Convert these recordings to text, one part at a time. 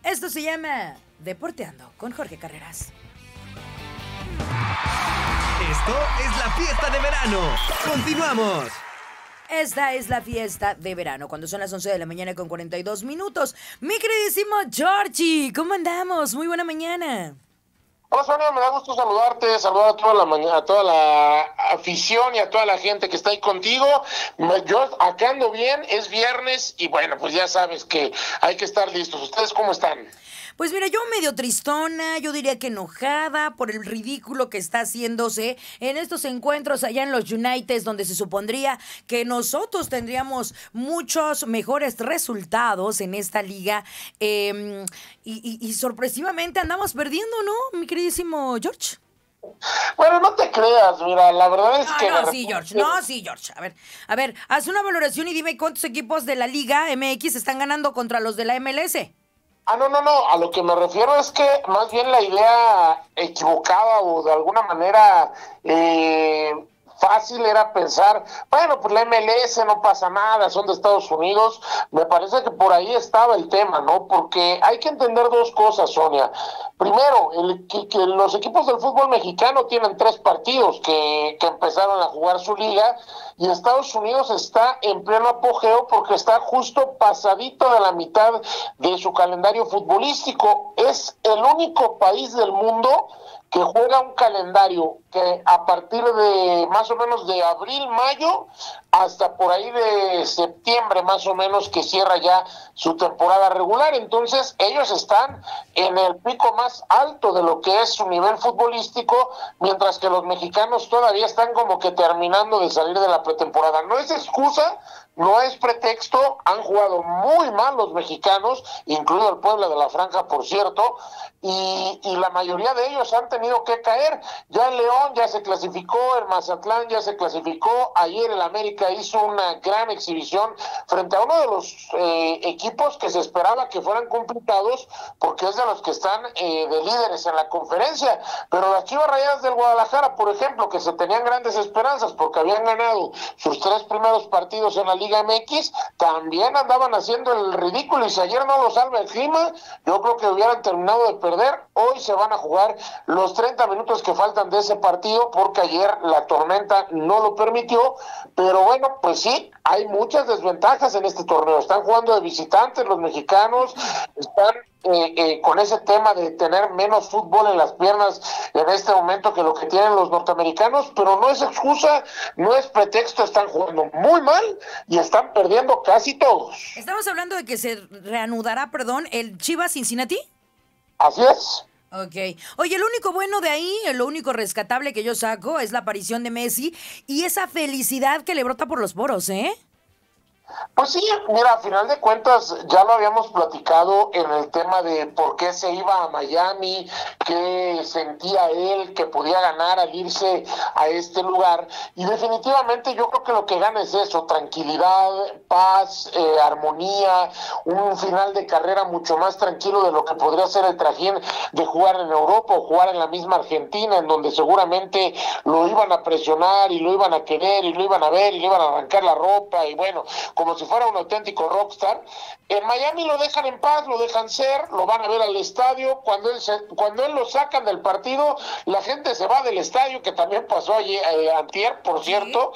Esto se llama Deporteando con Jorge Carreras. Esto es la fiesta de verano. ¡Continuamos! Esta es la fiesta de verano, cuando son las 11 de la mañana con 42 minutos. Mi queridísimo Georgie, ¿cómo andamos? Muy buena mañana. Hola Sonia, me da gusto saludarte, saludar a toda la mañana, a toda la afición y a toda la gente que está ahí contigo. Yo acá ando bien, es viernes y bueno, pues ya sabes que hay que estar listos. ¿Ustedes cómo están? Pues mira, yo medio tristona, yo diría que enojada por el ridículo que está haciéndose en estos encuentros allá en los United, donde se supondría que nosotros tendríamos mejores resultados en esta liga. Y sorpresivamente andamos perdiendo, ¿no, mi queridísimo George? Bueno, no te creas, mira, la verdad es que... No, sí, George, no, sí, George. A ver, haz una valoración y dime cuántos equipos de la Liga MX están ganando contra los de la MLS. No, a lo que me refiero es que más bien la idea equivocada o de alguna manera fácil era pensar, bueno, pues la MLS no pasa nada, son de Estados Unidos. Me parece que por ahí estaba el tema, ¿no? Porque hay que entender dos cosas, Sonia. Primero, que los equipos del fútbol mexicano tienen 3 partidos que empezaron a jugar su liga y Estados Unidos está en pleno apogeo porque está justo pasadito de la mitad de su calendario futbolístico. Es el único país del mundo que juega un calendario que a partir de más o menos de abril, mayo, hasta por ahí de septiembre más o menos que cierra ya su temporada regular. Entonces ellos están en el pico más alto de lo que es su nivel futbolístico, mientras que los mexicanos todavía están como que terminando de salir de la pretemporada. No es excusa, no es pretexto, han jugado muy mal los mexicanos, incluido el Puebla de la Franja, por cierto, y la mayoría de ellos han tenido que caer. Ya el León ya se clasificó, el Mazatlán ya se clasificó, ayer el América hizo una gran exhibición frente a uno de los equipos que se esperaba que fueran complicados, porque es de los que están de líderes en la conferencia, pero las Chivas Rayadas del Guadalajara, por ejemplo, que se tenían grandes esperanzas porque habían ganado sus 3 primeros partidos en la Liga MX, también andaban haciendo el ridículo, y si ayer no lo salva el clima, yo creo que hubieran terminado de perder. Hoy se van a jugar los 30 minutos que faltan de ese partido porque ayer la tormenta no lo permitió, pero bueno, pues sí, hay muchas desventajas en este torneo. Están jugando de visitantes los mexicanos, están con ese tema de tener menos fútbol en las piernas en este momento que lo que tienen los norteamericanos, pero no es excusa, no es pretexto, están jugando muy mal y están perdiendo casi todos. Estamos hablando de que se reanudará, el Chivas Cincinnati. Así es. Ok. Oye, lo único bueno de ahí, lo único rescatable que yo saco es la aparición de Messi y esa felicidad que le brota por los poros, ¿eh? Pues sí, mira, a final de cuentas ya lo habíamos platicado en el tema de por qué se iba a Miami, qué sentía él que podía ganar al irse a este lugar, y definitivamente yo creo que lo que gana es eso: tranquilidad, paz, armonía, un final de carrera mucho más tranquilo de lo que podría ser el trajín de jugar en Europa o jugar en la misma Argentina, en donde seguramente lo iban a presionar y lo iban a querer y lo iban a ver y le iban a arrancar la ropa y bueno, como si fuera un auténtico rockstar. En Miami lo dejan en paz, lo dejan ser, lo van a ver al estadio. Cuando él lo sacan del partido, la gente se va del estadio, que también pasó ayer, antier, por cierto.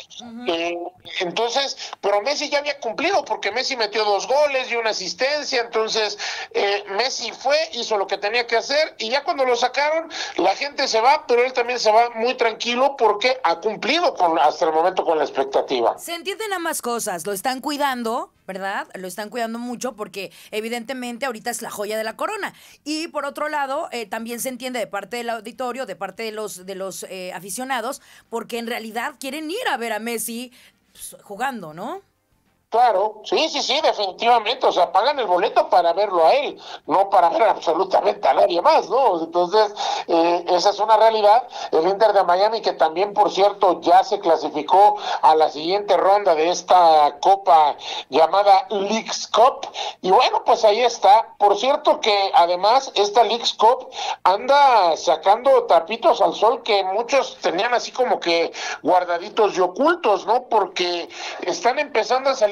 Entonces, pero Messi ya había cumplido, porque Messi metió 2 goles y una asistencia. Entonces, Messi fue, hizo lo que tenía que hacer, y ya cuando lo sacaron, la gente se va, pero él también se va muy tranquilo porque ha cumplido hasta el momento con la expectativa. Se entienden ambas cosas, lo están cuidando, ¿verdad? Lo están cuidando mucho porque evidentemente ahorita es la joya de la corona. Y por otro lado, también se entiende de parte del auditorio, de parte de los aficionados, porque en realidad quieren ir a ver a Messi pues, jugando, ¿no? Claro, sí, definitivamente, o sea, pagan el boleto para verlo a él, no para ver absolutamente a nadie más, ¿no? Entonces, esa es una realidad. El Inter de Miami, que también, por cierto, ya se clasificó a la siguiente ronda de esta copa llamada Leagues Cup, y bueno, pues ahí está. Por cierto que además esta Leagues Cup anda sacando trapitos al sol que muchos tenían así como que guardaditos y ocultos, ¿no? Porque están empezando a salir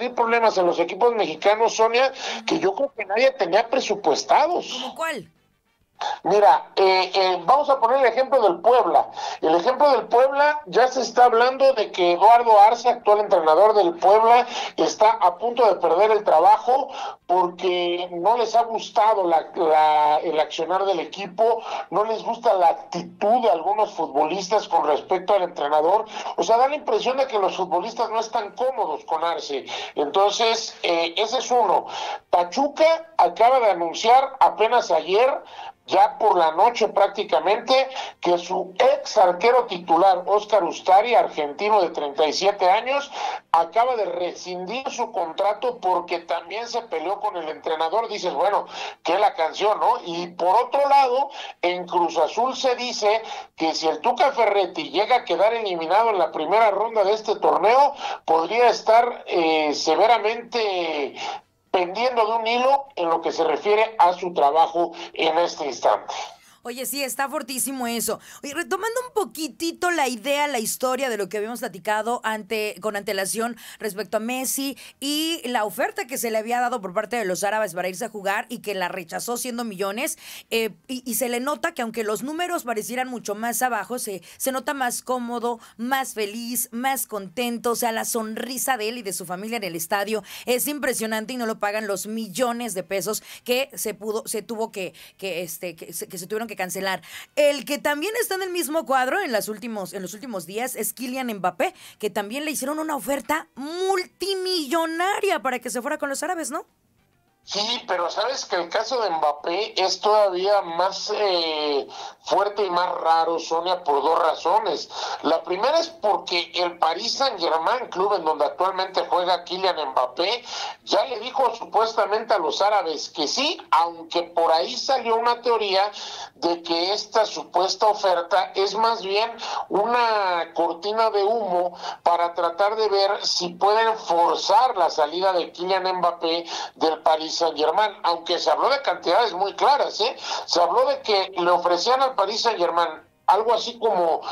venir problemas en los equipos mexicanos, Sonia, que yo creo que nadie tenía presupuestados. ¿Cómo cuál? Mira, vamos a poner el ejemplo del Puebla. El ejemplo del Puebla, ya se está hablando de que Eduardo Arce, actual entrenador del Puebla, está a punto de perder el trabajo porque no les ha gustado el accionar del equipo, no les gusta la actitud de algunos futbolistas con respecto al entrenador. O sea, da la impresión de que los futbolistas no están cómodos con Arce. Entonces, ese es uno. Pachuca acaba de anunciar apenas ayer, ya por la noche prácticamente, que su ex arquero titular, Óscar Ustari, argentino de 37 años, acaba de rescindir su contrato porque también se peleó con el entrenador. Dices, bueno, que la canción, ¿no? Y por otro lado, en Cruz Azul se dice que si el Tuca Ferretti llega a quedar eliminado en la primera ronda de este torneo, podría estar severamente pendiendo de un hilo en lo que se refiere a su trabajo en este instante. Oye, sí, está fortísimo eso. Oye, retomando un poquitito la idea, la historia de lo que habíamos platicado con antelación respecto a Messi y la oferta que se le había dado por parte de los árabes para irse a jugar y que la rechazó siendo millones, y se le nota que aunque los números parecieran mucho más abajo, se nota más cómodo, más feliz, más contento. O sea, la sonrisa de él y de su familia en el estadio es impresionante y no lo pagan los millones de pesos que se tuvieron que cancelar. El que también está en el mismo cuadro en los últimos días es Kylian Mbappé, que también le hicieron una oferta multimillonaria para que se fuera con los árabes, ¿no? Sí, pero sabes que el caso de Mbappé es todavía más fuerte y más raro, Sonia, por dos razones. La primera es porque el Paris Saint-Germain, club en donde actualmente juega Kylian Mbappé, ya le dijo supuestamente a los árabes que sí, aunque por ahí salió una teoría de que esta supuesta oferta es más bien una cortina de humo para tratar de ver si pueden forzar la salida de Kylian Mbappé del Paris Saint-Germain, aunque se habló de cantidades muy claras, se habló de que le ofrecían al Paris Saint-Germain algo así como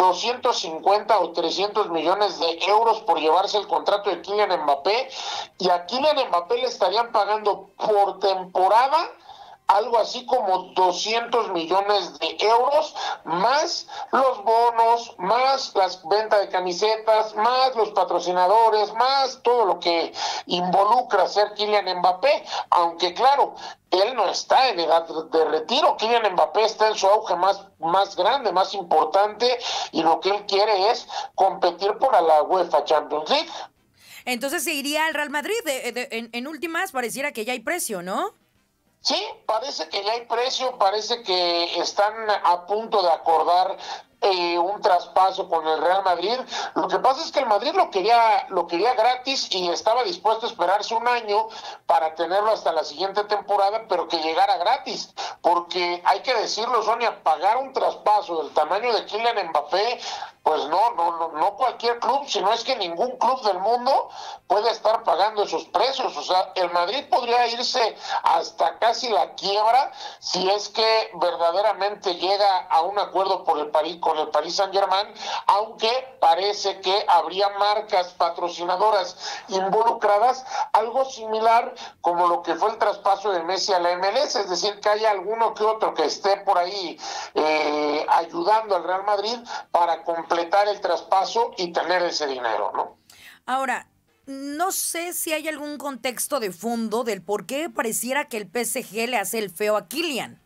250 o 300 millones de euros por llevarse el contrato de Kylian Mbappé, y a Kylian Mbappé le estarían pagando por temporada algo así como 200 millones de euros, más los bonos, más las ventas de camisetas, más los patrocinadores, más todo lo que involucra ser Kylian Mbappé, aunque claro, él no está en edad de retiro. Kylian Mbappé está en su auge más grande, más importante, y lo que él quiere es competir por la UEFA Champions League. Entonces se iría al Real Madrid. En últimas pareciera que ya hay precio, ¿no? Sí, parece que ya hay precio, parece que están a punto de acordar un traspaso con el Real Madrid. Lo que pasa es que el Madrid lo quería gratis y estaba dispuesto a esperarse un año para tenerlo hasta la siguiente temporada, pero que llegara gratis, porque hay que decirlo, Sonia, pagar un traspaso del tamaño de Kylian Mbappé, pues no cualquier club, sino es que ningún club del mundo puede estar pagando esos precios. O sea, el Madrid podría irse hasta casi la quiebra si es que verdaderamente llega a un acuerdo con el Paris Saint-Germain, aunque parece que habría marcas patrocinadoras involucradas, algo similar como lo que fue el traspaso de Messi a la MLS, es decir, que haya alguno que otro que esté por ahí ayudando al Real Madrid para completar el traspaso y tener ese dinero, ¿no? Ahora, no sé si hay algún contexto de fondo del por qué pareciera que el PSG le hace el feo a Kylian.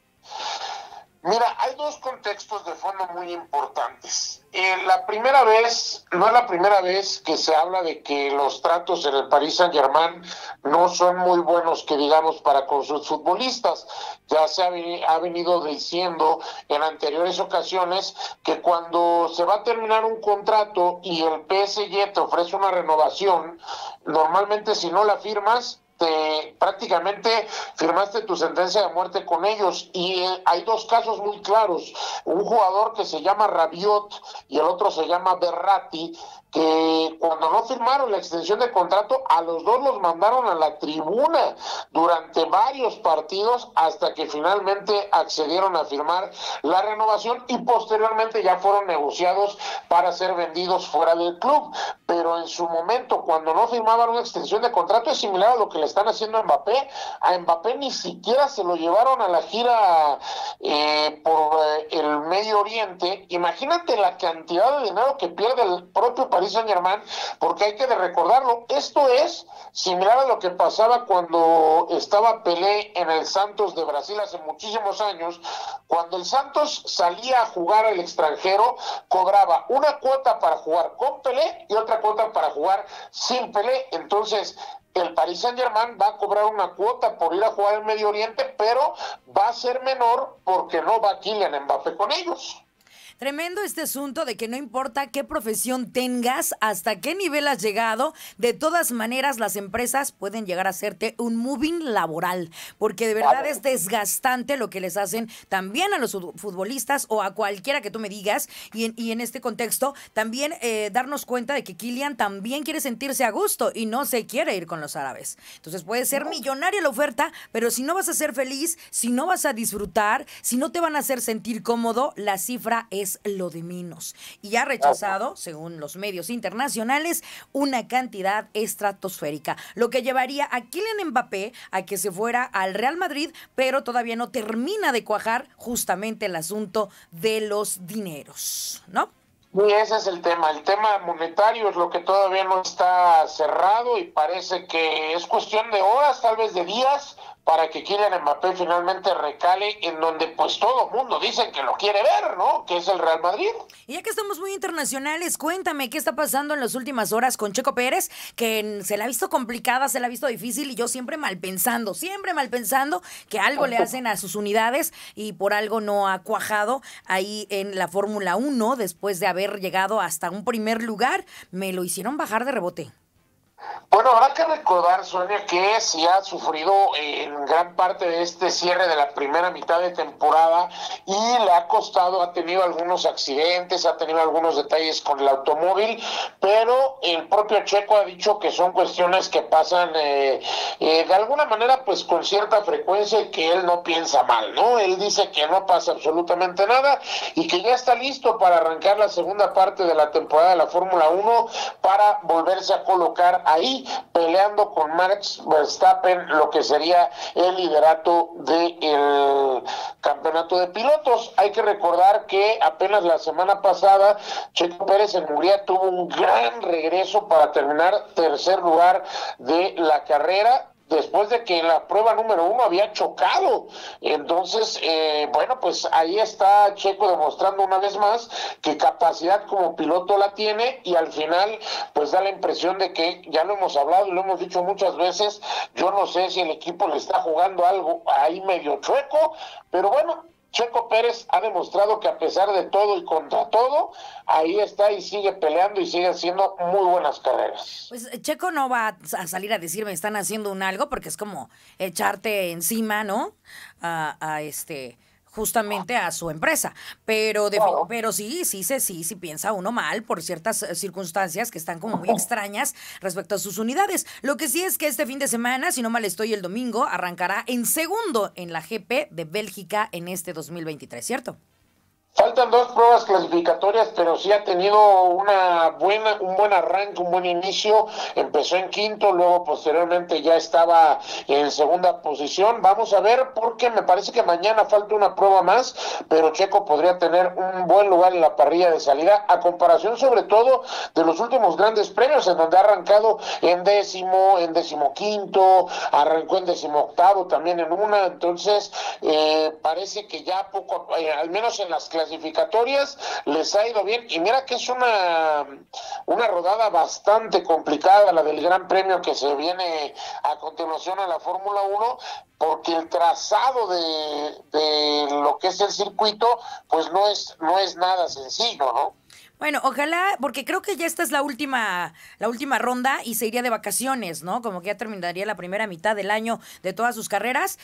Mira, hay dos contextos de fondo muy importantes. La primera vez, no es la primera vez que se habla de que los tratos en el Paris Saint-Germain no son muy buenos, que digamos, para con sus futbolistas. Ya se ha venido diciendo en anteriores ocasiones que cuando se va a terminar un contrato y el PSG te ofrece una renovación, normalmente si no la firmas, te prácticamente firmaste tu sentencia de muerte con ellos, y hay dos casos muy claros, un jugador que se llama Rabiot y el otro se llama Berratti, que cuando no firmaron la extensión de contrato, a los dos los mandaron a la tribuna durante varios partidos hasta que finalmente accedieron a firmar la renovación y posteriormente ya fueron negociados para ser vendidos fuera del club. Pero en su momento, cuando no firmaban una extensión de contrato, es similar a lo que le están haciendo a Mbappé. A Mbappé ni siquiera se lo llevaron a la gira por el Medio Oriente. Imagínate la cantidad de dinero que pierde el propio Paris Saint-Germain, porque hay que recordarlo, esto es similar a lo que pasaba cuando estaba Pelé en el Santos de Brasil hace muchísimos años. Cuando el Santos salía a jugar al extranjero, cobraba una cuota para jugar con Pelé y otra cuota para jugar sin Pelé. Entonces el Paris Saint-Germain va a cobrar una cuota por ir a jugar al Medio Oriente, pero va a ser menor porque no va Kylian Mbappé con ellos. Tremendo este asunto de que no importa qué profesión tengas, hasta qué nivel has llegado, de todas maneras las empresas pueden llegar a hacerte un moving laboral, porque de verdad es desgastante lo que les hacen también a los futbolistas o a cualquiera que tú me digas, y en este contexto también darnos cuenta de que Kylian también quiere sentirse a gusto y no se quiere ir con los árabes. Entonces puede ser millonaria la oferta, pero si no vas a ser feliz, si no vas a disfrutar, si no te van a hacer sentir cómodo, la cifra es lo de menos. Y ha rechazado, según los medios internacionales, una cantidad estratosférica, lo que llevaría a Kylian Mbappé a que se fuera al Real Madrid, pero todavía no termina de cuajar justamente el asunto de los dineros, ¿no? Y ese es el tema monetario es lo que todavía no está cerrado y parece que es cuestión de horas, tal vez de días, para que Kylian Mbappé finalmente recale en donde pues todo el mundo dicen que lo quiere ver, ¿no? Que es el Real Madrid. Y ya que estamos muy internacionales, cuéntame qué está pasando en las últimas horas con Checo Pérez, que se la ha visto complicada, se la ha visto difícil y yo siempre mal pensando que algo le hacen a sus unidades y por algo no ha cuajado ahí en la Fórmula 1 después de haber llegado hasta un primer lugar. Me lo hicieron bajar de rebote. Bueno, habrá que recordar, Sonia, que sí ha sufrido en gran parte de este cierre de la primera mitad de temporada y le ha costado, ha tenido algunos accidentes, ha tenido algunos detalles con el automóvil, pero el propio Checo ha dicho que son cuestiones que pasan de alguna manera pues con cierta frecuencia y que él no piensa mal, ¿no? Él dice que no pasa absolutamente nada y que ya está listo para arrancar la segunda parte de la temporada de la Fórmula 1 para volverse a colocar ahí peleando con Max Verstappen lo que sería el liderato del campeonato de pilotos. Hay que recordar que apenas la semana pasada Checo Pérez en Hungría tuvo un gran regreso para terminar tercer lugar de la carrera, después de que en la prueba número 1 había chocado. Entonces, bueno, pues ahí está Checo demostrando una vez más que capacidad como piloto la tiene y al final pues da la impresión de que, ya lo hemos hablado y lo hemos dicho muchas veces, yo no sé si el equipo le está jugando algo ahí medio chueco, pero bueno, Checo Pérez ha demostrado que a pesar de todo y contra todo, ahí está y sigue peleando y sigue haciendo muy buenas carreras. Pues Checo no va a salir a decir me están haciendo un algo, porque es como echarte encima, ¿no? Justamente a su empresa, pero sí piensa uno mal por ciertas circunstancias que están como muy extrañas respecto a sus unidades. Lo que sí es que este fin de semana, si no mal estoy, el domingo arrancará en segundo en la GP de Bélgica en este 2023, ¿cierto? Faltan 2 pruebas clasificatorias, pero sí ha tenido un buen arranque, un buen inicio. Empezó en quinto, luego posteriormente ya estaba en segunda posición. Vamos a ver, porque me parece que mañana falta una prueba más, pero Checo podría tener un buen lugar en la parrilla de salida, a comparación sobre todo de los últimos grandes premios, en donde ha arrancado en décimo, en 15º, arrancó en 18º también en una. Entonces, parece que ya poco, al menos en las clasificatorias les ha ido bien, y mira que es una rodada bastante complicada la del Gran Premio que se viene a continuación a la Fórmula 1, porque el trazado de lo que es el circuito pues no es nada sencillo, ¿no? Bueno, ojalá, porque creo que ya esta es la última ronda y se iría de vacaciones, ¿no? Como que ya terminaría la primera mitad del año de todas sus carreras.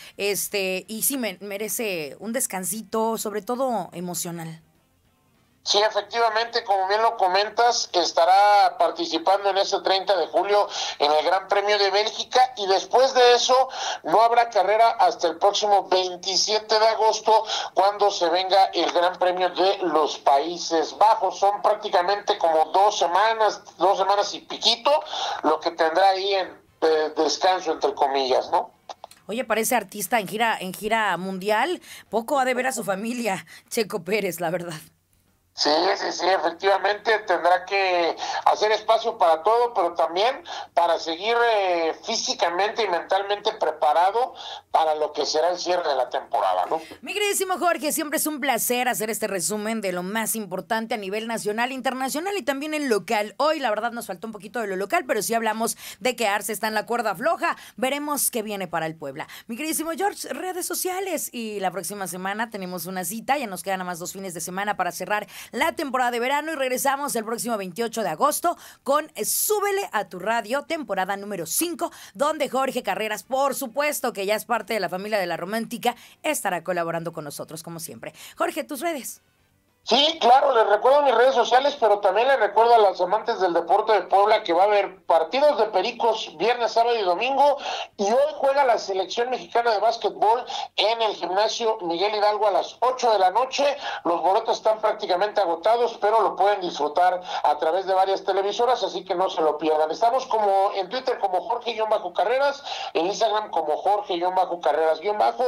Y sí merece un descansito, sobre todo emocional. Sí, efectivamente, como bien lo comentas, estará participando en ese 30 de julio en el Gran Premio de Bélgica y después de eso no habrá carrera hasta el próximo 27 de agosto cuando se venga el Gran Premio de los Países Bajos. Son prácticamente como 2 semanas y piquito lo que tendrá ahí en descanso, entre comillas, ¿no? Oye, parece artista en gira mundial. Poco ha de ver a su familia, Checo Pérez, la verdad. Sí, efectivamente tendrá que hacer espacio para todo, pero también para seguir físicamente y mentalmente preparado para lo que será el cierre de la temporada, ¿no? Mi queridísimo Jorge, siempre es un placer hacer este resumen de lo más importante a nivel nacional, internacional y también en local. Hoy, la verdad, nos faltó un poquito de lo local, pero sí hablamos de que Arce está en la cuerda floja. Veremos qué viene para el Puebla. Mi queridísimo George, redes sociales. Y la próxima semana tenemos una cita. Ya nos quedan nada más 2 fines de semana para cerrar la temporada de verano y regresamos el próximo 28 de agosto con Súbele a tu radio, temporada número 5, donde Jorge Carreras, por supuesto que ya es parte de la familia de la Romántica, estará colaborando con nosotros como siempre. Jorge, tus redes. Sí, claro, les recuerdo mis redes sociales, pero también les recuerdo a los amantes del deporte de Puebla que va a haber partidos de Pericos viernes, sábado y domingo, y hoy juega la selección mexicana de básquetbol en el gimnasio Miguel Hidalgo a las 8 de la noche. Los boletos están prácticamente agotados, pero lo pueden disfrutar a través de varias televisoras, así que no se lo pierdan. Estamos como en Twitter como Jorge-Carreras, en Instagram como Jorge-Carreras-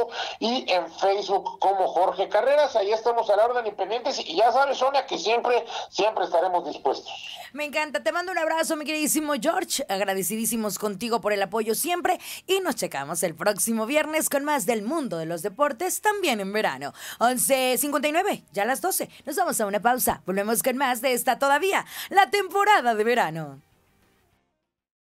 y en Facebook como Jorge Carreras. Ahí estamos a la orden y pendientes. Y ya sabes, Sonia, que siempre estaremos dispuestos. Me encanta, te mando un abrazo, mi queridísimo George. Agradecidísimos contigo por el apoyo siempre. Y nos checamos el próximo viernes con más del mundo de los deportes, también en verano. 11:59, ya a las 12. Nos vamos a una pausa. Volvemos con más de esta todavía, la temporada de verano.